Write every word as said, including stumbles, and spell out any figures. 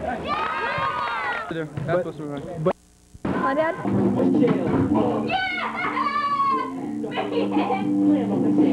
That's supposed to be right. But Hi, Dad. Yeah!